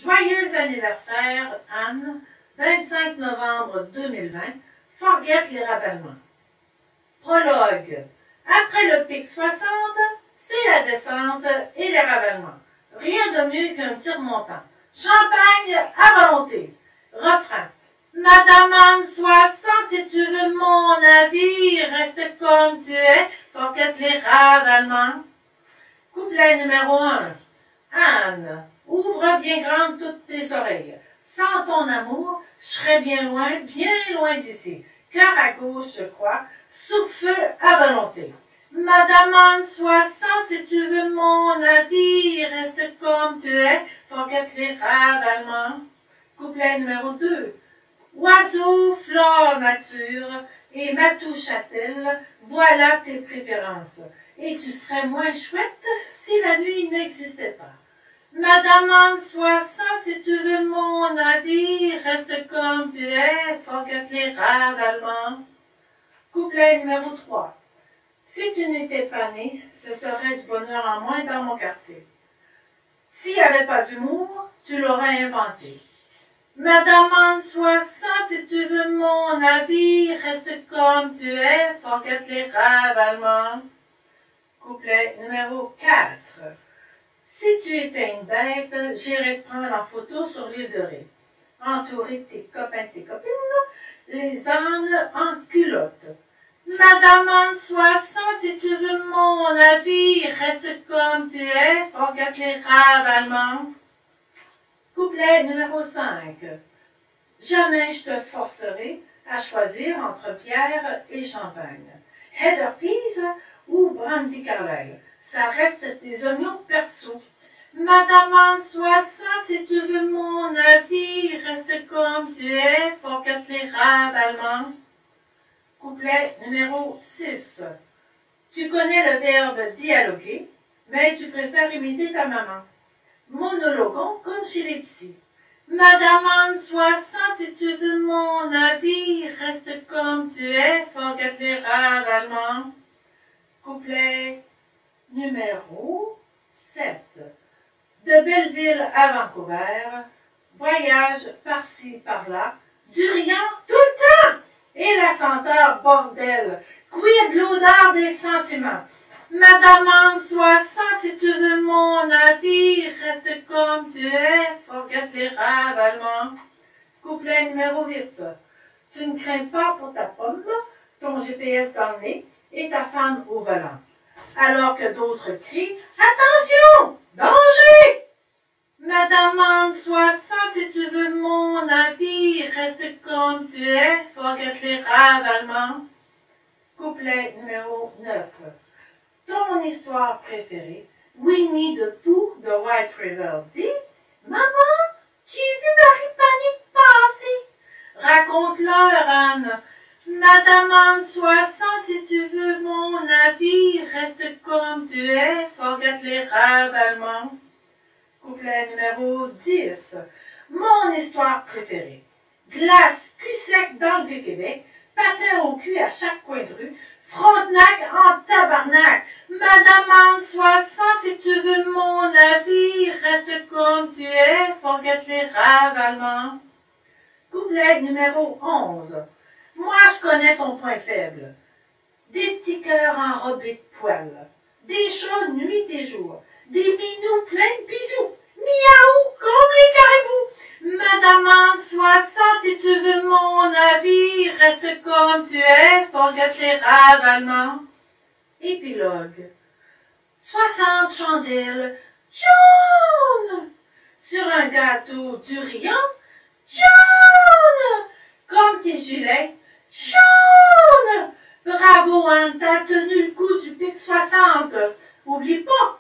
Joyeux anniversaire, Anne, 25 novembre 2020, forget les rabalements. Prologue. Après le pic 60, c'est la descente et les ravalements. Rien de mieux qu'un petit remontant. Champagne à volonté. Refrain. Madame Anne 60, si tu veux mon avis, reste comme tu es, forget les ravalements. Couplet numéro 1. Anne, ouvre bien grandes toutes tes oreilles. Sans ton amour, je serais bien loin d'ici. Cœur à gauche, je crois, sous feu à volonté. Madame Anne 60, si tu veux mon avis, reste comme tu es, forget les ravalements. Couplet numéro 2. Oiseau, flore, nature, et Matou Châtel, voilà tes préférences. Et tu serais moins chouette si la nuit n'existait pas. Madame Anne 60, si tu veux mon avis, reste comme tu es, forget les ravalements. Couplet numéro 3. Si tu n'étais pas né, ce serait du bonheur en moins dans mon quartier. S'il n'y avait pas d'humour, tu l'aurais inventé. Madame Anne 60, si tu veux mon avis, reste comme tu es, forget les ravalements. Couplet numéro 4. Si tu étais une bête, j'irais te prendre en photo sur l'île de Ré, entouré de tes copains et tes copines, les ânes en culotte. Madame Anne 60, si tu veux mon avis, reste comme tu es, forget les ravalements. Couplet numéro 5. Jamais je te forcerai à choisir entre bière et champagne. Heather Pease ou Brandy Carlyle. Ça reste des oignons perso. Madame Anne 60, si tu veux mon avis, reste comme tu es, forget les ravalements. Couplet numéro 6. Tu connais le verbe dialoguer, mais tu préfères imiter ta maman. Monologuons comme chez les petits. Madame Anne 60, si tu veux mon avis, reste comme tu es, forget les ravalements. Couplet numéro 7. De Belleville à Vancouver, voyage par-ci, par-là, du riant tout le temps, et la senteur bordel, quid l'odeur des sentiments. Madame Anne 60, si tu veux mon avis, reste comme tu es, forget les ravalements. Couplet numéro 8. Tu ne crains pas pour ta pomme, ton GPS dans le nez et ta femme au volant. Alors que d'autres crient « Attention! Danger! » Madame Anne 60, si tu veux mon avis, reste comme tu es, forget les ravalements. Couplet numéro 9. Ton histoire préférée, Winnie the Pooh de White River dit « Maman, j'ai vu Marie Panique passer. » Raconte-leur, Anne. Madame Anne 60, si tu veux mon avis, reste comme tu es, forget les ravalements. Couplet numéro 10. Mon histoire préférée. Glace cul sec dans le Vieux-Québec, patin au cul à chaque coin de rue, Frontenac en tabarnak. Madame Anne 60, si tu veux mon avis, reste comme tu es, forget les ravalements. Couplet numéro 11. Moi, je connais ton point faible. Des petits cœurs enrobés de poils, des chats nuit et jour, des minous pleins de bisous, miaou comme les caribous. Madame Anne 60, si tu veux mon avis, reste comme tu es, forget les ravalements. Épilogue. 60 chandelles jaunes sur un gâteau du riant jaune comme tes gilets jaune. Bravo Anne, t'as tenu le coup du pic 60. Oublie pas